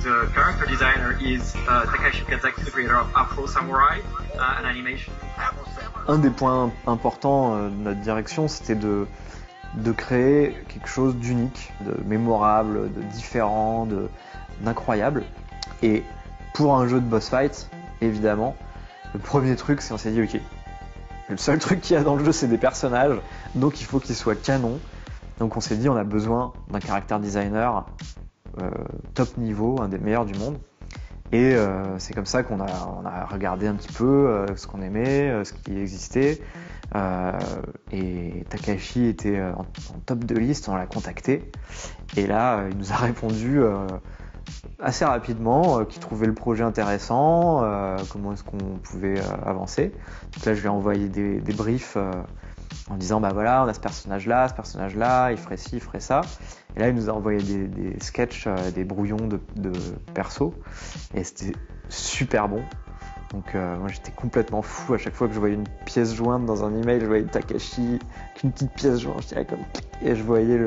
the character designer is Takashi Okazaki, the creator of Afro Samurai, an animation. Un des points importants de notre direction, c'était de créer quelque chose d'unique, de mémorable, de différent, d'incroyable. Et pour un jeu de boss fight, évidemment, le premier truc, c'est on s'est dit ok, le seul truc qu'il y a dans le jeu, c'est des personnages, donc il faut qu'ils soient canons. Donc on s'est dit on a besoin d'un character designer top niveau, un des meilleurs du monde. Et c'est comme ça qu'on a regardé un petit peu ce qu'on aimait, ce qui existait. Et Takashi était en top de liste, on l'a contacté. Et là, il nous a répondu assez rapidement qu'il trouvait le projet intéressant, comment est-ce qu'on pouvait avancer. Donc là, je lui ai envoyé des briefs en disant bah voilà, on a ce personnage-là, il ferait ci, il ferait ça. Et là, il nous a envoyé des sketchs, des brouillons de persos, et c'était super bon. Donc moi j'étais complètement fou à chaque fois que je voyais une pièce jointe dans un email, je voyais Takashi qu'une petite pièce jointe, je dirais comme, et je voyais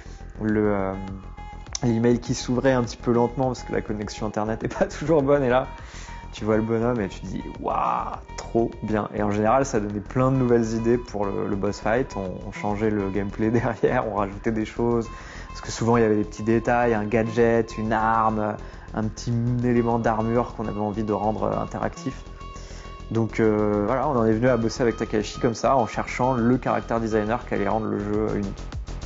l'email qui s'ouvrait un petit peu lentement parce que la connexion internet n'est pas toujours bonne, et là tu vois le bonhomme et tu te dis waouh, trop bien. Et en général ça donnait plein de nouvelles idées pour le boss fight. On changeait le gameplay derrière, on rajoutait des choses parce que souvent il y avait des petits détails, un gadget, une arme, un petit élément d'armure qu'on avait envie de rendre interactif. Donc voilà, on en est venu à bosser avec Takashi comme ça, en cherchant le character designer qui allait rendre le jeu unique.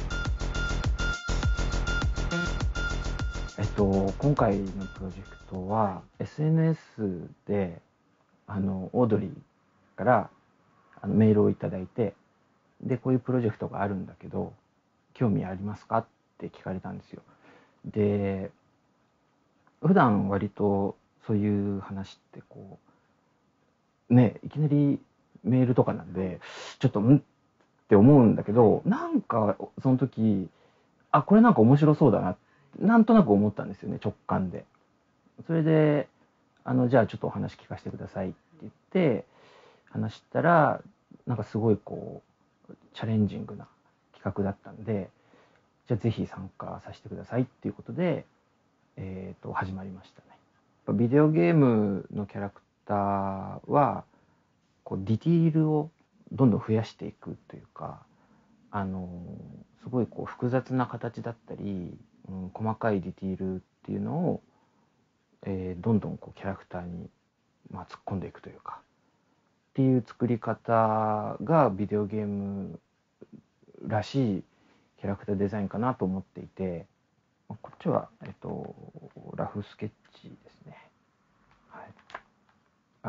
今回のプロジェクトは SNS でオードリーからメールをいただいて、でこういうプロジェクトがあるんだけど興味ありますかって聞かれたんですよ。で普段割とそういう話ってこうね、いきなりメールとかなんでちょっとって思うんだけど、なんかその時これなんか面白そうだなってなんとなく思ったんですよね、直感で。それでじゃあちょっとお話聞かせてくださいって言って話したら、なんかすごいこうチャレンジングな企画だったんで、じゃあぜひ参加させてくださいっていうことで、始まりましたね。ビデオゲームのキャラクターはこうディティールをどんどん増やしていくというか、すごいこう複雑な形だったり、細かいディティールっていうのを、どんどんこうキャラクターに、突っ込んでいくというかっていう作り方がビデオゲームらしいキャラクターデザインかなと思っていて、こっちは、ラフスケッチですね。はい、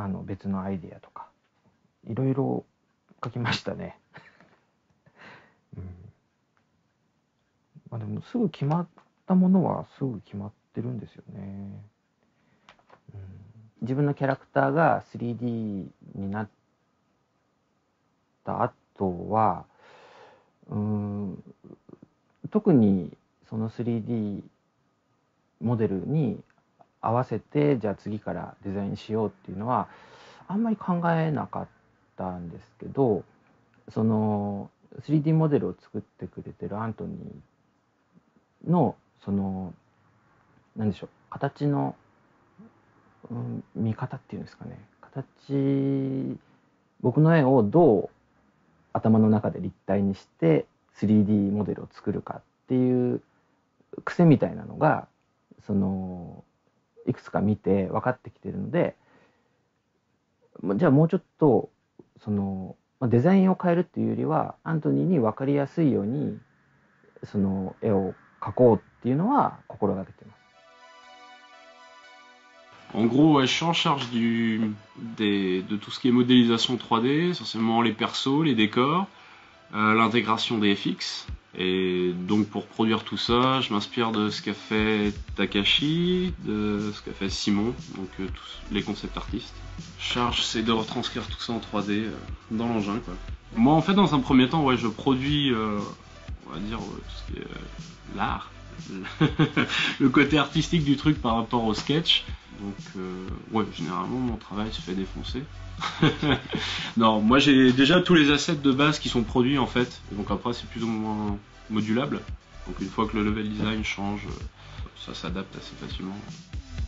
別のアイデアとかいろいろ書きましたね。でもすぐ決まったものはすぐ決まってるんですよね。自分のキャラクターが 3D になった後は、特にその 3D モデルに合わせてじゃあ次からデザインしようっていうのはあんまり考えなかったんですけど、その 3D モデルを作ってくれてるアントニーのその何でしょう、形の、見方っていうんですかね、僕の絵をどう頭の中で立体にして 3D モデルを作るかっていう癖みたいなのがそのいくつか見て分かってきてるので、じゃあもうちょっとそのデザインを変えるっていうよりはアントニーに分かりやすいようにその絵を描こうっていうのは心がけてます。 En gros, ouais, je suis en charge de tout ce qui est modélisation 3D, essentiellement les persos, les décors, l'intégration des FX. Et donc pour produire tout ça, je m'inspire de ce qu'a fait Takashi, de ce qu'a fait Simon, donc tous les concept artistes. Charge, c'est de retranscrire tout ça en 3D dans l'engin, quoi. Moi, en fait, dans un premier temps, ouais, je produis, on va dire, tout ce qui est l'art, le côté artistique du truc par rapport au sketch. Donc, ouais, généralement, mon travail se fait défoncer. Non, moi j'ai déjà tous les assets de base qui sont produits en fait. Et donc après, c'est plus ou moins modulable. Donc une fois que le level design change, ça s'adapte assez facilement.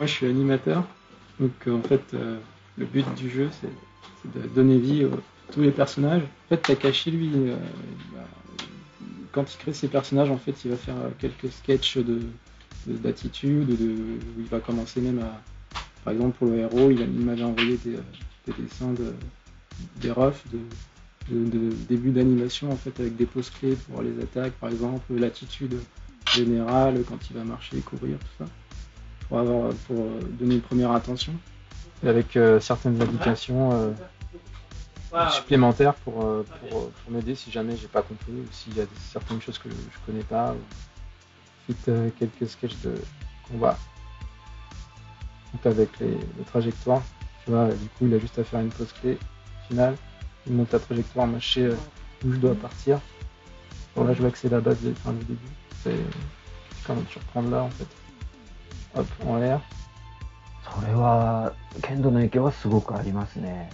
Moi, je suis animateur, donc en fait, le but du jeu, c'est de donner vie à tous les personnages. En fait, Takashi, lui, quand il crée ses personnages, en fait, il va faire quelques sketchs d'attitude, où il va commencer même à, par exemple, pour le héros, il m'avait envoyé des dessins des refs de début d'animation, en fait, avec des poses clés pour les attaques, par exemple, l'attitude générale quand il va marcher, courir, tout ça, pour donner une première attention. Et avec certaines indications supplémentaires pour m'aider si jamais j'ai pas compris ou s'il y a certaines choses que je connais pas. Ensuite, quelques sketchs de combat. Donc avec les trajectoires, tu vois, du coup il a juste à faire une pause clé finale, il monte la trajectoire, mâcher où je dois partir. Bon là je vois que c'est la base du début, c'est quand même surprendre là en fait. Hop, en l'air. それは剣道の影響はすごくありますね。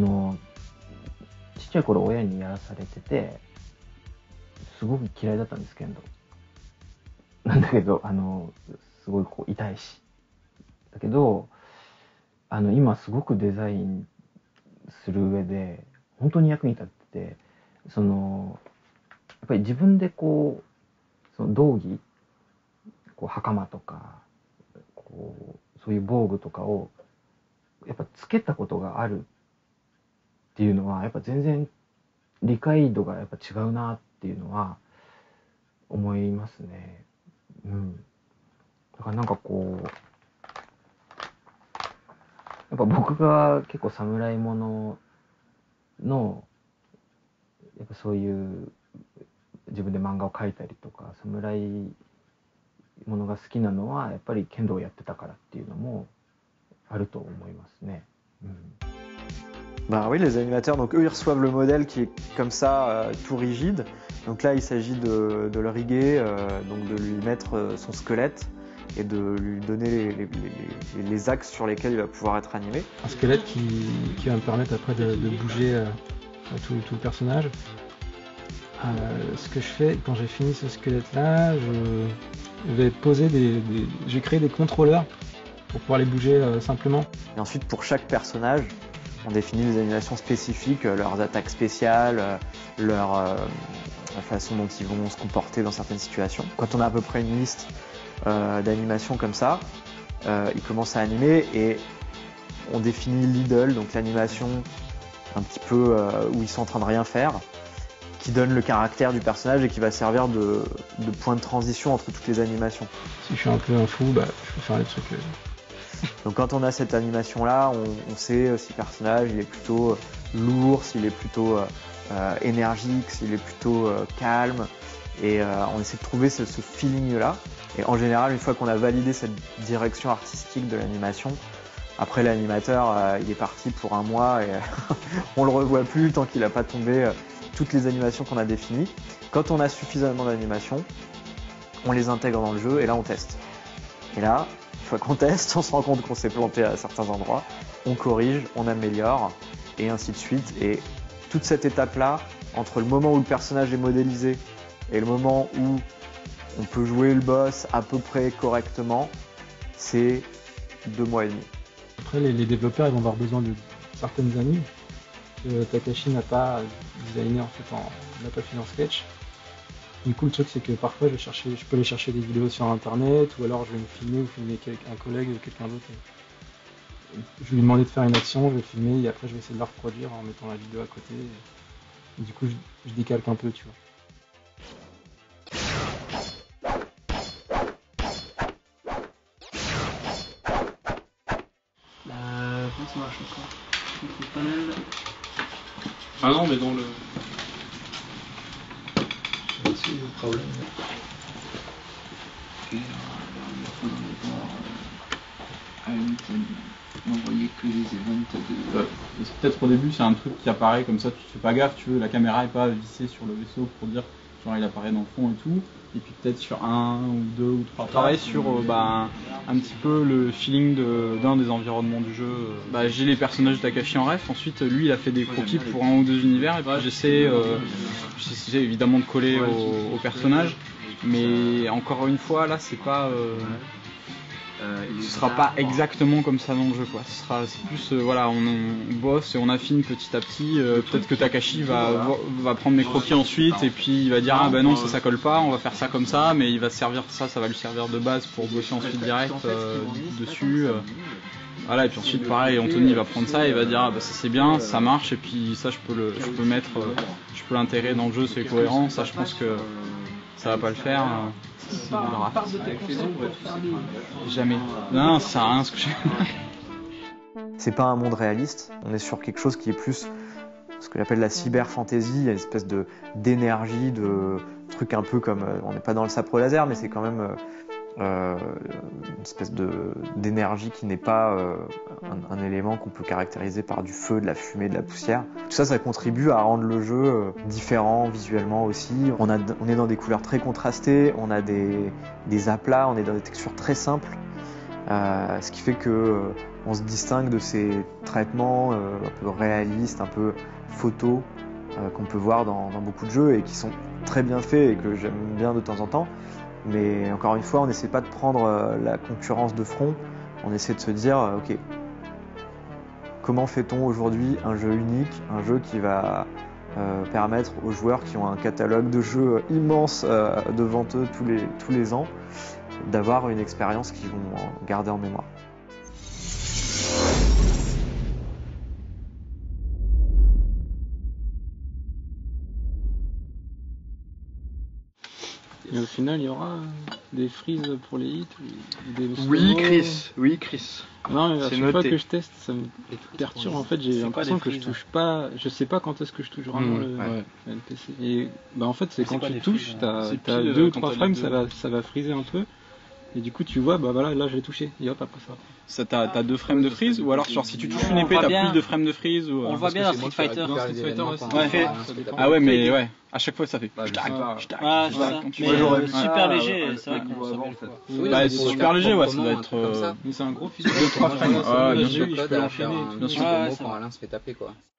ちっちゃい頃親にやらされてて、すごく嫌いだったんです剣道。なんだけどすごいこう痛いし。だけど今すごくデザインする上で本当に役に立ってて、やっぱり自分でこうその道着、こう袴とかこうそういう防具とかをやっぱつけたことがあるっていうのはやっぱ全然理解度がやっぱ違うなっていうのは思いますね。うん。だからなんかこうやっぱ僕が結構侍もののやっぱそういう自分で漫画を描いたりとか侍ものが好きなのはやっぱり剣道をやってたからっていうのもあると思いますね。 Bah oui, les animateurs, donc eux ils reçoivent le modèle qui est comme ça, tout rigide. Donc là il s'agit de le riguer, donc de lui mettre son squelette et de lui donner les axes sur lesquels il va pouvoir être animé. Un squelette qui va me permettre après de bouger tout le personnage. Ce que je fais quand j'ai fini ce squelette là, je vais poser je vais créer des contrôleurs pour pouvoir les bouger simplement. Et ensuite pour chaque personnage, on définit des animations spécifiques, leurs attaques spéciales, la façon dont ils vont se comporter dans certaines situations. Quand on a à peu près une liste d'animations comme ça, ils commencent à animer et on définit l'idle, donc l'animation un petit peu où ils sont en train de rien faire, qui donne le caractère du personnage et qui va servir de point de transition entre toutes les animations. Si je suis un peu un fou, je peux faire des trucs. Donc quand on a cette animation là, on sait si le personnage il est plutôt lourd, s'il est plutôt énergique, s'il est plutôt calme, et on essaie de trouver ce feeling là. Et en général, une fois qu'on a validé cette direction artistique de l'animation, après l'animateur il est parti pour un mois et on le revoit plus tant qu'il n'a pas tombé toutes les animations qu'on a définies. Quand on a suffisamment d'animations, on les intègre dans le jeu et là on teste. Et là, une fois qu'on teste, on se rend compte qu'on s'est planté à certains endroits, on corrige, on améliore et ainsi de suite. Et toute cette étape-là, entre le moment où le personnage est modélisé et le moment où on peut jouer le boss à peu près correctement, c'est 2 mois et demi. Après, les développeurs ils vont avoir besoin de certaines animes que Takashi n'a pas designé en fait, n'a pas fait en sketch. Du coup, le truc c'est que parfois je peux aller chercher des vidéos sur internet ou alors je vais me filmer ou filmer un collègue ou quelqu'un d'autre. Je vais lui demander de faire une action, je vais filmer et après je vais essayer de la reproduire en mettant la vidéo à côté. Et du coup, je décalque un peu, tu vois. Comment ça marche encore? Panel. Ah non, mais dans le... C'est le problème. Et n'envoyer que les events de... Peut-être au début c'est un truc qui apparaît comme ça, tu fais pas gaffe, tu veux, la caméra est pas vissée sur le vaisseau pour dire genre il apparaît dans le fond et tout. Et puis peut-être sur 1 ou 2 ou 3 pareil sur un petit peu le feeling d'un des environnements du jeu. J'ai les personnages de Takashi en ref, ensuite lui il a fait des croquis pour 1 ou 2 univers et puis j'essaie évidemment de coller au personnage, mais encore une fois là c'est pas Ce sera pas exactement comme ça dans le jeu, quoi. C'est plus voilà, on bosse et on affine petit à petit. Peut-être que Takashi va prendre mes croquis ensuite et puis il va dire ah ben non ça colle pas, on va faire ça comme ça, mais il va servir ça va lui servir de base pour bosser ensuite direct dessus. Voilà, et puis ensuite pareil, Anthony va prendre ça et va dire ah bah ça c'est bien, ça marche, et puis ça je peux l'intégrer dans le jeu, c'est cohérent. Ça je pense que ça va pas le faire. Jamais. Non, ça sert à rien ce que j'ai. C'est pas un monde réaliste, on est sur quelque chose qui est plus ce que j'appelle la cyber-fantasy, une espèce d'énergie, de truc un peu comme, on n'est pas dans le sabre laser, mais c'est quand même une espèce d'énergie qui n'est pas un élément qu'on peut caractériser par du feu, de la fumée, de la poussière. Tout ça, ça contribue à rendre le jeu différent visuellement aussi. On est dans des couleurs très contrastées, on a des aplats, on est dans des textures très simples, ce qui fait que on se distingue de ces traitements un peu réalistes, un peu photos qu'on peut voir dans beaucoup de jeux et qui sont très bien faits et que j'aime bien de temps en temps. Mais encore une fois, on n'essaie pas de prendre la concurrence de front, on essaie de se dire, ok, comment fait-on aujourd'hui un jeu unique, un jeu qui va permettre aux joueurs qui ont un catalogue de jeux immense devant eux tous les ans, d'avoir une expérience qu'ils vont garder en mémoire. Et au final, il y aura des frises pour les hits des Oui, Chris. Non, mais à chaque noté. fois que je teste, ça me perturbe. En fait, j'ai l'impression que je touche pas. Je sais pas quand est-ce que je touche vraiment le NPC. Et bah en fait, c'est quand tu touches, t'as 2 ou 3 frames, ça va friser un peu. Et du coup, tu vois, bah voilà, là, je l'ai touché. Et hop, après ça. T'as 2 frames de freeze, ou alors genre si tu touches une épée, t'as plus de frames de freeze, ou. On le voit bien dans Street Fighter. Ah ouais, mais ouais, à chaque fois ça fait. Ah, c'est ça. Mais super léger, c'est vrai qu'on s'en met. Bah, c'est super léger, ouais, ça doit être. Mais c'est un gros fusil. 2-3 frames. Ah, bien sûr. Bien sûr. Quand Alain se fait taper, quoi.